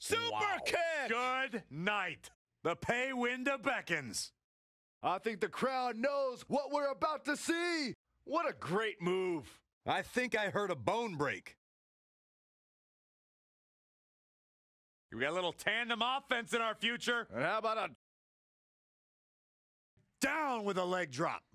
Super kick! Good night. The pay window beckons. I think the crowd knows what we're about to see. What a great move. I think I heard a bone break. We got a little tandem offense in our future. And how about a Down with a leg drop.